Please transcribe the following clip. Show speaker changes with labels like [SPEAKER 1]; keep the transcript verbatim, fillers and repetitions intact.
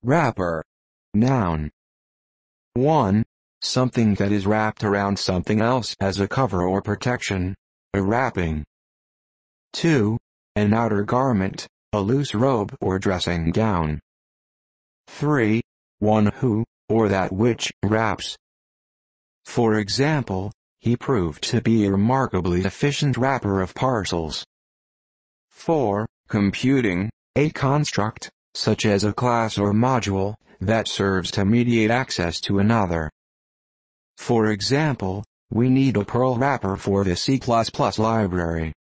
[SPEAKER 1] Wrapper. Noun. one. Something that is wrapped around something else as a cover or protection, a wrapping. two. An outer garment, a loose robe or dressing gown. three. One who, or that which, wraps. For example, he proved to be a remarkably efficient wrapper of parcels. four. Computing, a construct, such as a class or module, that serves to mediate access to another. For example, we need a Perl wrapper for the C plus plus library.